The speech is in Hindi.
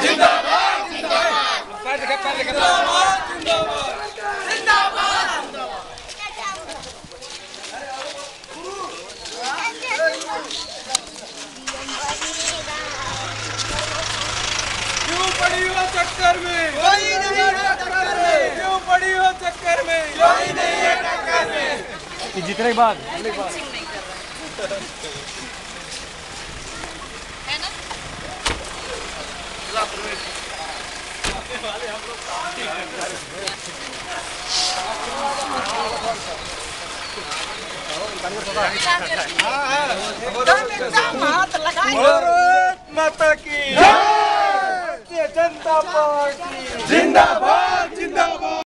क्यों पड़ी हो चक्कर में? कोई नहीं है टक्कर में। क्यों पड़ी हो चक्कर में? कोई नहीं है टक्कर में। जीतने के बाद है ना? हाथ लगाए। भारत माता की जय। जनता पार्टी जिंदाबाद।